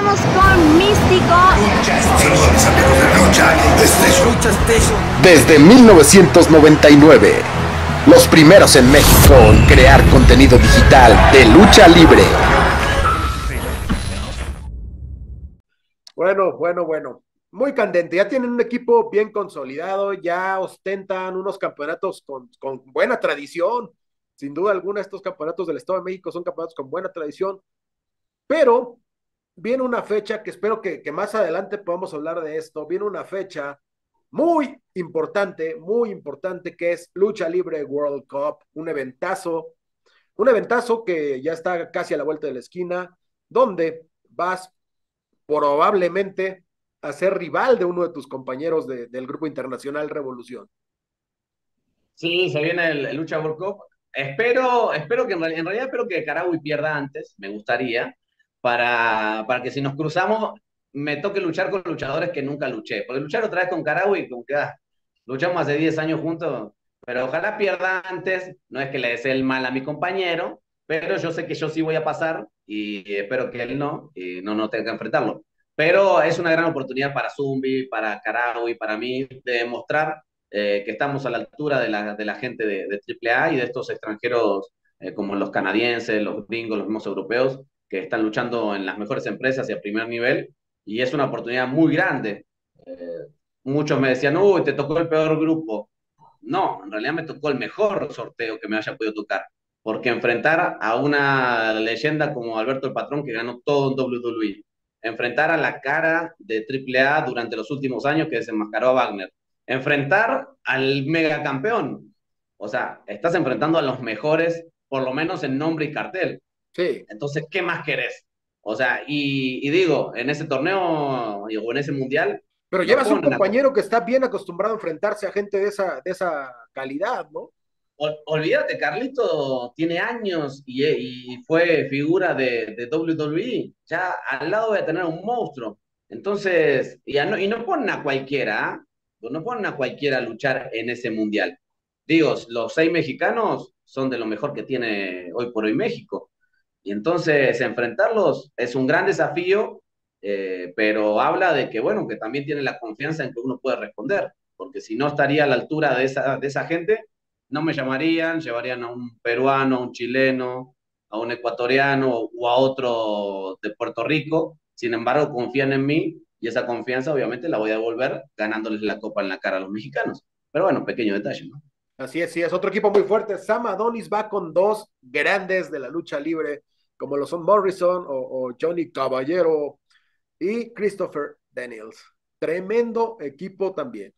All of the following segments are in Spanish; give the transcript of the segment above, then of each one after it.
Vamos con Místico. Saludos a mis amigos de Lucha Station. Desde 1999, los primeros en México en crear contenido digital de lucha libre. Bueno. Muy candente. Ya tienen un equipo bien consolidado, ya ostentan unos campeonatos con buena tradición. Sin duda alguna, estos campeonatos del Estado de México son campeonatos con buena tradición. Pero viene una fecha que espero que más adelante podamos hablar de esto. Viene una fecha muy importante, que es Lucha Libre World Cup, un eventazo que ya está casi a la vuelta de la esquina, donde vas probablemente a ser rival de uno de tus compañeros del Grupo Internacional Revolución. Sí, se viene el Lucha World Cup. Espero que en realidad espero que Caraui pierda antes, me gustaría, para que si nos cruzamos me toque luchar con luchadores que nunca luché. Porque luchar otra vez con Caraui, como que luchamos hace 10 años juntos, pero ojalá pierda antes. No es que le desee el mal a mi compañero, pero yo sé que yo sí voy a pasar y espero que él no, y no tenga que enfrentarlo. Pero es una gran oportunidad para Zumbi, para Caraui, para mí, de demostrar que estamos a la altura de la gente de AAA y de estos extranjeros como los canadienses, los gringos, los mismos europeos, que están luchando en las mejores empresas y a primer nivel, y es una oportunidad muy grande. Muchos me decían, uy, te tocó el peor grupo. No, en realidad me tocó el mejor sorteo que me haya podido tocar, porque enfrentar a una leyenda como Alberto el Patrón, que ganó todo en WWE, enfrentar a la cara de AAA durante los últimos años, que desenmascaró a Wagner, enfrentar al megacampeón. O sea, estás enfrentando a los mejores, por lo menos en nombre y cartel. Sí. Entonces, ¿qué más querés? O sea, y digo, en ese torneo o en ese mundial. Pero llevas un compañero que está bien acostumbrado a enfrentarse a gente de esa calidad, ¿no? Olvídate, Carlito tiene años y fue figura de WWE. Ya al lado voy a tener un monstruo. Entonces, y no ponen a cualquiera, no ponen a cualquiera a luchar en ese mundial. Digo, los 6 mexicanos son de lo mejor que tiene hoy por hoy México. Y entonces enfrentarlos es un gran desafío, pero habla de que, bueno, que también tiene la confianza en que uno puede responder, porque si no estaría a la altura de esa gente, no me llamarían, llevarían a un peruano, a un chileno, a un ecuatoriano o a otro de Puerto Rico. Sin embargo, confían en mí y esa confianza obviamente la voy a devolver ganándoles la copa en la cara a los mexicanos. Pero bueno, pequeño detalle, ¿no? Así es, sí, es otro equipo muy fuerte. Sam Adonis va con 2 grandes de la lucha libre, como lo son Morrison o Johnny Caballero y Christopher Daniels. Tremendo equipo también.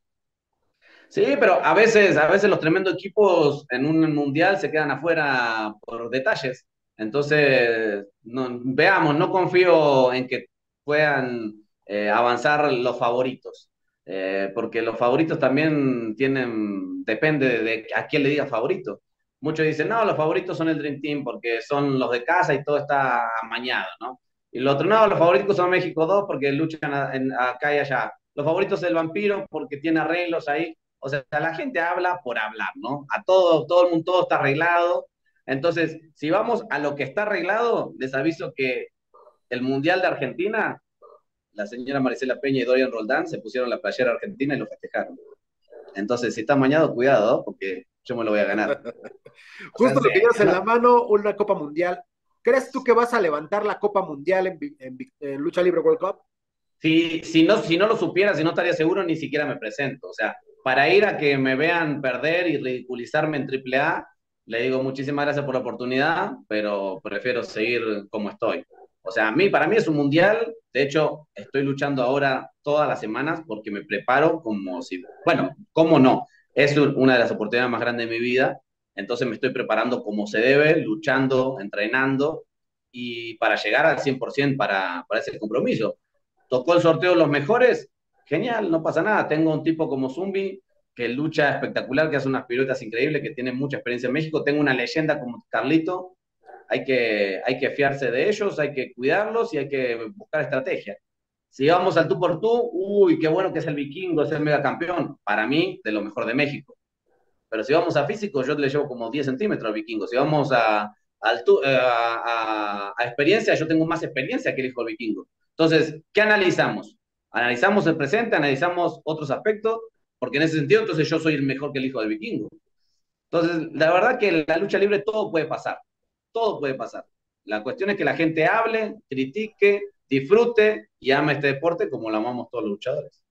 Sí, pero a veces los tremendos equipos en un mundial se quedan afuera por detalles. Entonces, veamos, no confío en que puedan avanzar los favoritos, porque los favoritos también depende de a quién le diga favorito. Muchos dicen, no, los favoritos son el Dream Team porque son los de casa y todo está amañado, ¿no? Y lo otro, no, los favoritos son México 2 porque luchan acá y allá. Los favoritos es el Vampiro porque tiene arreglos ahí. O sea, la gente habla por hablar, ¿no? Todo el mundo, todo está arreglado. Entonces, si vamos a lo que está arreglado, les aviso que el Mundial de Argentina, la señora Marisela Peña y Dorian Roldán se pusieron la playera argentina y lo festejaron. Entonces, si está mañado, cuidado, ¿no? Porque yo me lo voy a ganar. Justo lo que llevas en la mano, una Copa Mundial. ¿Crees tú que vas a levantar la Copa Mundial en Lucha Libre World Cup? Si no lo supiera, si no estaría seguro, ni siquiera me presento. O sea, para ir a que me vean perder y ridiculizarme en AAA, le digo muchísimas gracias por la oportunidad, pero prefiero seguir como estoy. O sea, para mí es un mundial. De hecho, estoy luchando ahora todas las semanas porque me preparo como si, bueno, cómo no, es una de las oportunidades más grandes de mi vida. Entonces me estoy preparando como se debe, luchando, entrenando, y para llegar al 100% para ese compromiso. Tocó el sorteo de los mejores, genial, no pasa nada. Tengo un tipo como Zumbi, que lucha espectacular, que hace unas piruetas increíbles, que tiene mucha experiencia en México. Tengo una leyenda como Carlito. Hay que fiarse de ellos, hay que cuidarlos y hay que buscar estrategia. Si vamos al tú por tú, uy, qué bueno que es el Vikingo, es el megacampeón. Para mí, de lo mejor de México. Pero si vamos a físico, yo le llevo como 10 centímetros al Vikingo. Si vamos a experiencia, yo tengo más experiencia que el hijo del Vikingo. Entonces, ¿qué analizamos? Analizamos el presente, analizamos otros aspectos, porque en ese sentido, entonces yo soy el mejor que el hijo del vikingo. Entonces, la verdad que en la lucha libre todo puede pasar, todo puede pasar. La cuestión es que la gente hable, critique, disfrute y ame este deporte como lo amamos todos los luchadores.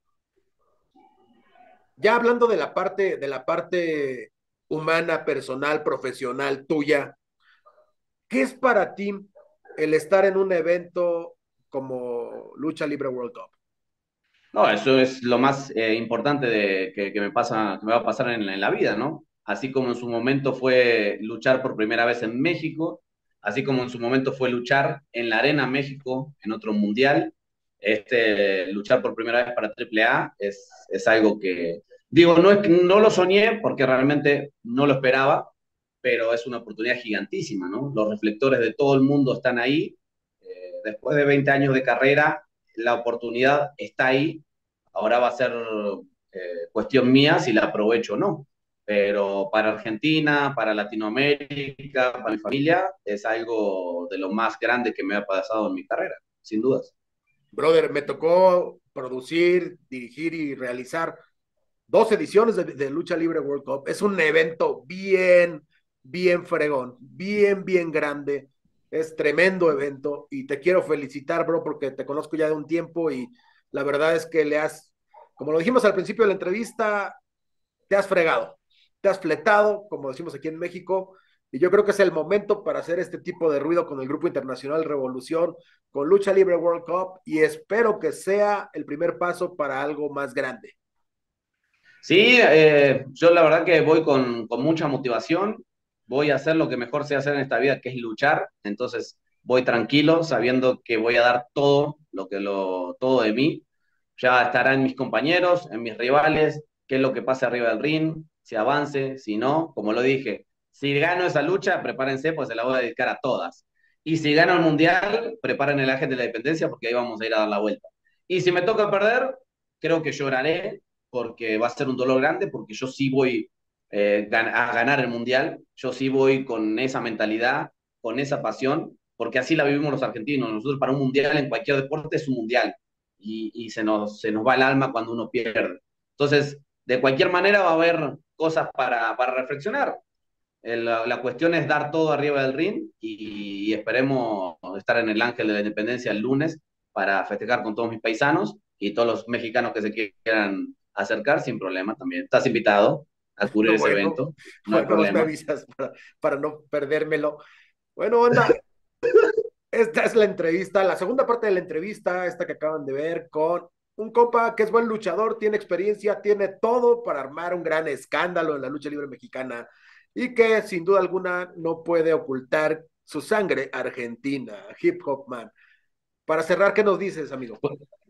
Ya hablando de la parte humana, personal, profesional tuya, ¿qué es para ti el estar en un evento como Lucha Libre World Cup? No, eso es lo más importante que me pasa, que me va a pasar en la vida, ¿no? Así como en su momento fue luchar por primera vez en México, así como en su momento fue luchar en la Arena México, en otro mundial, luchar por primera vez para AAA es algo que, digo, no lo soñé porque realmente no lo esperaba, pero es una oportunidad gigantísima, ¿no? Los reflectores de todo el mundo están ahí. Después de 20 años de carrera, la oportunidad está ahí. Ahora va a ser cuestión mía si la aprovecho o no. Pero para Argentina, para Latinoamérica, para mi familia, es algo de lo más grande que me ha pasado en mi carrera, sin dudas. Brother, me tocó producir, dirigir y realizar 2 ediciones de Lucha Libre World Cup. Es un evento bien fregón, bien grande. Es tremendo evento y te quiero felicitar, bro, porque te conozco ya de un tiempo y la verdad es que como lo dijimos al principio de la entrevista, te has fregado, te has fletado, como decimos aquí en México, y yo creo que es el momento para hacer este tipo de ruido con el Grupo Internacional Revolución, con Lucha Libre World Cup, y espero que sea el primer paso para algo más grande. Sí, yo la verdad que voy con mucha motivación, voy a hacer lo que mejor sé hacer en esta vida, que es luchar, entonces voy tranquilo, sabiendo que voy a dar todo, todo de mí, ya estarán mis compañeros, en mis rivales, qué es lo que pase arriba del ring, si avance, si no, como lo dije, si gano esa lucha, prepárense, pues se la voy a dedicar a todas, y si gano el mundial, preparen el Ángel de la Dependencia, porque ahí vamos a ir a dar la vuelta, y si me toca perder, creo que lloraré, porque va a ser un dolor grande, porque yo sí voy a ganar el mundial, yo sí voy con esa mentalidad, con esa pasión, porque así la vivimos los argentinos. Nosotros para un mundial en cualquier deporte es un mundial y se nos va el alma cuando uno pierde. Entonces, de cualquier manera va a haber cosas para reflexionar. La cuestión es dar todo arriba del ring y esperemos estar en el Ángel de la Independencia el lunes para festejar con todos mis paisanos y todos los mexicanos que se quieran acercar sin problema también. Estás invitado a cubrir ese evento, no hay Bueno, me problema. avisas para no perdérmelo. Bueno, onda, esta es la entrevista, la segunda parte de la entrevista, esta que acaban de ver, con un compa que es buen luchador, tiene experiencia, tiene todo para armar un gran escándalo en la lucha libre mexicana y que sin duda alguna no puede ocultar su sangre argentina, Hip Hop Man. Para cerrar, ¿qué nos dices, amigo?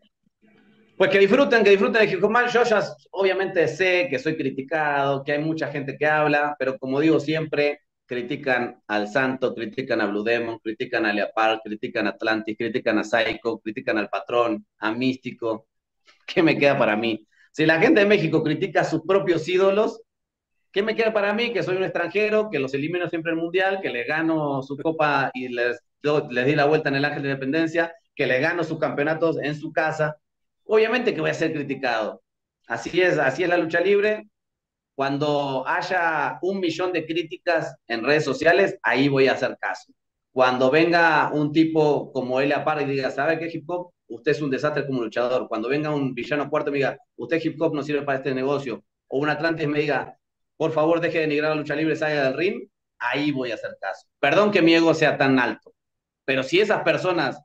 Pues que disfruten de Hip Hop Man. Yo ya obviamente sé que soy criticado, que hay mucha gente que habla, pero como digo siempre, critican al Santo, critican a Blue Demon, critican a Leopard, critican a Atlantis, critican a Psycho, critican al Patrón, a Místico. ¿Qué me queda para mí? Si la gente de México critica a sus propios ídolos, ¿qué me queda para mí? Que soy un extranjero, que los elimino siempre en el Mundial, que les gano su copa y les di la vuelta en el Ángel de la Independencia, que les gano sus campeonatos en su casa. Obviamente que voy a ser criticado. Así es la lucha libre. Cuando haya 1 millón de críticas en redes sociales, ahí voy a hacer caso. Cuando venga un tipo como Elia Parra y diga, ¿sabe qué hip hop? Usted es un desastre como luchador. Cuando venga un villano cuarto y me diga, usted hip hop no sirve para este negocio. O un Atlantis me diga, por favor deje de denigrar la lucha libre, salga del ring, ahí voy a hacer caso. Perdón que mi ego sea tan alto, pero si esas personas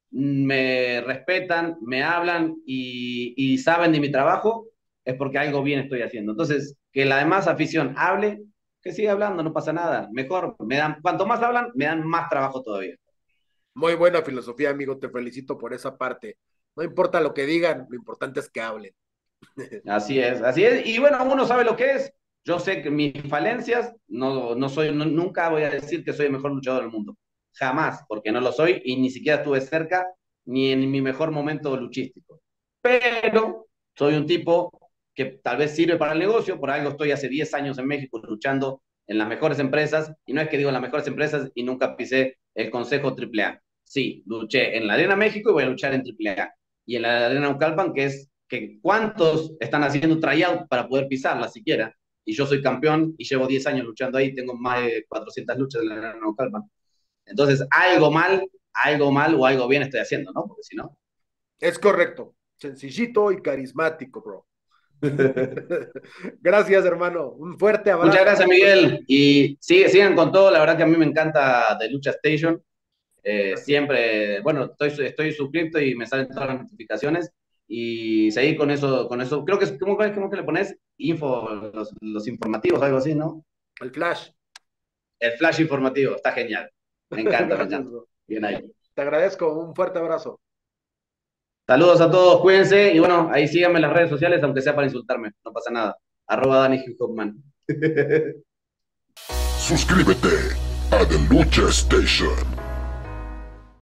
me respetan, me hablan y saben de mi trabajo, es porque algo bien estoy haciendo. Entonces, que la demás afición hable, que siga hablando, no pasa nada. Mejor, cuanto más hablan, me dan más trabajo todavía. Muy buena filosofía, amigo, te felicito por esa parte. No importa lo que digan, lo importante es que hablen. Así es, así es. Y bueno, uno sabe lo que es. Yo sé que mis falencias, nunca voy a decir que soy el mejor luchador del mundo. Jamás, porque no lo soy y ni siquiera estuve cerca ni en mi mejor momento luchístico. Pero soy un tipo que tal vez sirve para el negocio, por algo estoy hace 10 años en México luchando en las mejores empresas, y no es que digo las mejores empresas y nunca pisé el Consejo AAA. Sí, luché en la Arena México y voy a luchar en AAA. Y en la Arena Naucalpan, que es que cuántos están haciendo tryout para poder pisarla siquiera. Y yo soy campeón y llevo 10 años luchando ahí, tengo más de 400 luchas en la Arena Naucalpan. Entonces, algo mal o algo bien estoy haciendo, ¿no? Porque si no... Es correcto. Sencillito y carismático, bro. Gracias, hermano. Un fuerte abrazo. Muchas gracias, Miguel. Y sigan con todo. La verdad que a mí me encanta The Lucha Station. Siempre, bueno, estoy suscrito y me salen todas las notificaciones. Y seguir con eso. Creo que es, ¿cómo que le pones? Los informativos, algo así, ¿no? El flash. El flash informativo, está genial. Me encanta, me encanta. Bien ahí. Te agradezco, un fuerte abrazo. Saludos a todos, cuídense. Y bueno, ahí síganme en las redes sociales, aunque sea para insultarme. No pasa nada. @DaniHoffman. Suscríbete a The Lucha Station.